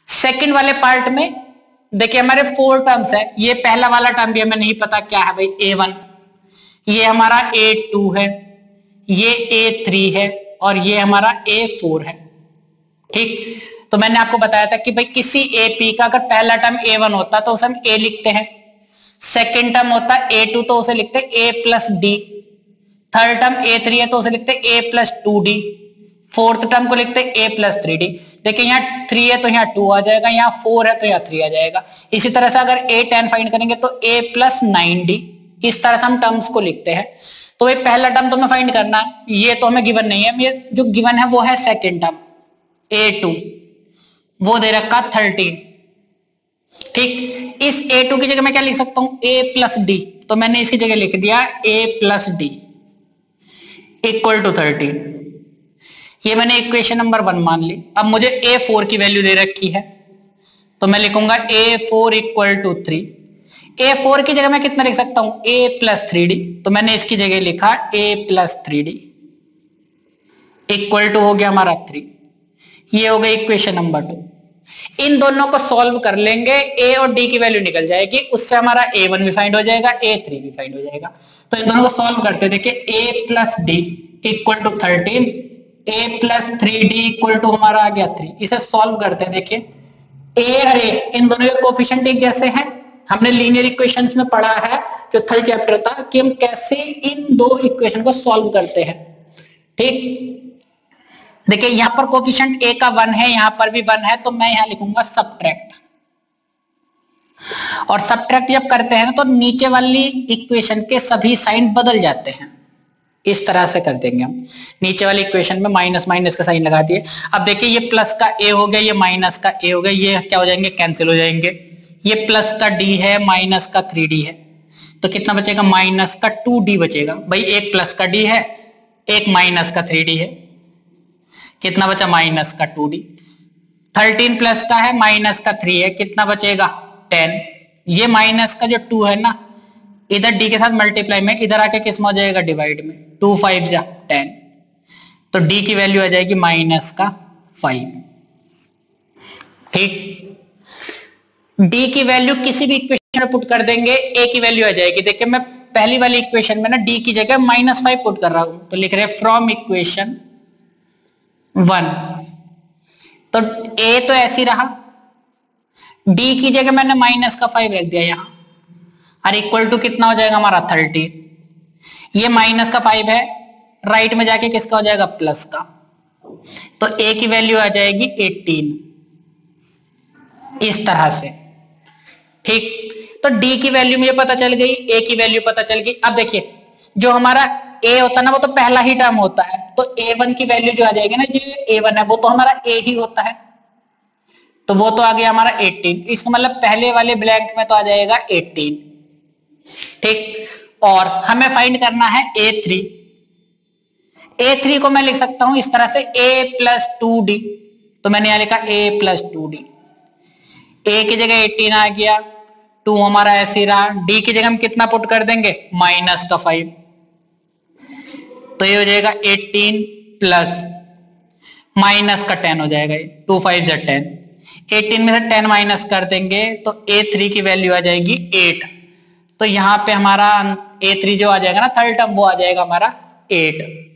Second वाले part में देखिए हमारे 4 टर्म्स है। ये पहला वाला टर्म भी हमें नहीं पता क्या है भाई, A1, ये हमारा A2 है, ये A3 है और ये हमारा A4 है। ठीक, तो मैंने आपको बताया था कि भाई किसी AP का अगर पहला टर्म A1 होता तो उसे हम A लिखते हैं, सेकेंड टर्म होता A2 तो उसे लिखते A plus D, third term A3 है तो उसे लिखते A plus 2D, fourth term को लिखते A प्लस 3D। देखिए यहाँ 3 है तो यहाँ 2 आ जाएगा, यहाँ 4 है तो यहाँ 3 आ जाएगा। इसी तरह से अगर A10 फाइंड करेंगे तो A प्लस 9D, इस तरह से हम टर्म्स को लिखते हैं। तो ये पहला टर्म तो हमें फाइंड करना है, ये तो हमें गिवन नहीं है, ये जो गिवन है वो है सेकेंड टर्म A2, वो दे रखा 13। ठीक, इस A2 की जगह मैं क्या लिख सकता हूं, A प्लस D, तो मैंने इसकी जगह लिख दिया A plus D equal to 13। ये मैंने इक्वेशन नंबर 1 मान ली। अब मुझे A4 की वैल्यू दे रखी है तो मैं लिखूंगा A4 इक्वल टू 3। A4 की जगह मैं कितना लिख सकता हूं, A प्लस 3D, तो मैंने इसकी जगह लिखा A plus 3D equal to हो गया हमारा 3। ये हो गई इक्वेशन नंबर 2। इन दोनों को सॉल्व कर लेंगे, A और D की वैल्यू निकल जाएगी, उससे हमारा A1 भी फाइंड हो जाएगा, A3 भी फाइंड हो जाएगा। तो इन दोनों को सॉल्व करते देखिए A plus D equal to 13, A plus 3D equal to हमारा आ गया 3। इसे सॉल्व करते हैं, देखिए A और A इन दोनों के कोफिशिएंट एक जैसे हैं। हमने लीनियर इक्वेशंस में पढ़ा है जो थर्ड चैप्टर था कि हम कैसे इन दो इक्वेशन को सॉल्व करते हैं। ठीक, देखिए यहां पर कोफिशिएंट A का 1 है, यहां पर भी 1 है, तो मैं यहां लिखूंगा सबट्रैक्ट। और सबट्रैक्ट जब करते हैं तो नीचे वाली इक्वेशन के सभी साइन बदल जाते हैं, इस तरह से कर देंगे हम। नीचे वाली इक्वेशन में माइनस माइनस का साइन लगा दिए। अब देखिए ये प्लस का A हो गया, ये माइनस का A हो गया, ये क्या हो जाएंगे, कैंसिल हो जाएंगे। ये प्लस का D है, माइनस का 3D है, तो कितना बचेगा, माइनस का 2D बचेगा। भाई एक प्लस का D है, एक माइनस का 3D है, कितना बचा, माइनस का 2D। 13 प्लस का है, माइनस का 3 है, कितना बचेगा, 10। ये माइनस का जो 2 है ना, इधर D के साथ मल्टीप्लाई में, इधर आके किस में हो जाएगा, डिवाइड में। 2 5 जा 10, तो D की वैल्यू आ जाएगी माइनस का 5। ठीक, D की वैल्यू किसी भी इक्वेशन में पुट कर देंगे, A की वैल्यू आ जाएगी। देखिए मैं पहली वाली इक्वेशन में ना D की जगह -5 पुट कर रहा हूं, तो लिख रहे फ्रॉम इक्वेशन 1। तो A तो ऐसी रहा, D की जगह मैंने माइनस का 5 रख दिया यहां, और इक्वल टू कितना हो जाएगा हमारा 13। ये माइनस का 5 है, राइट में जाके किसका हो जाएगा, प्लस का, तो A की वैल्यू आ जाएगी 18, इस तरह से। ठीक, तो D की वैल्यू मुझे पता चल गई, A की वैल्यू पता चल गई। अब देखिए जो हमारा A होता है ना, वो तो पहला ही टर्म होता है, तो A1 की वैल्यू जो आ जाएगी ना, जो A1 है वो तो हमारा A ही होता है, तो वो तो आ गया हमारा 18। इसका मतलब पहले वाले ब्लैंक में तो आ जाएगा 18। ठीक, और हमें फाइंड करना है A3। A3 को मैं लिख सकता हूं इस तरह से A प्लस 2D, तो मैंने यहां लिखा A प्लस 2D। A की जगह 18 आ गया, 2 हमारा ऐसे रहा, D की जगह हम कितना पुट कर देंगे, माइनस का 5, तो ये हो जाएगा 18 प्लस माइनस का 10 हो जाएगा, 2 5 जा 10। 18 में से 10 माइनस कर देंगे तो A3 की वैल्यू आ जाएगी 8। तो यहां पे हमारा A3 जो आ जाएगा ना थर्ड टर्म, वो आ जाएगा हमारा 8।